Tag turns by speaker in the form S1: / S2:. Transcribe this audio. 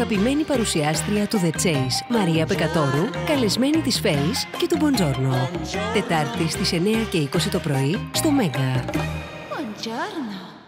S1: αγαπημένη παρουσιάστρια του The Chase, Μαρία Πεκατόρου, καλεσμένη της Face και του Buongiorno. Τετάρτη στις 9:20 το πρωί στο Μέγκα.
S2: Buongiorno.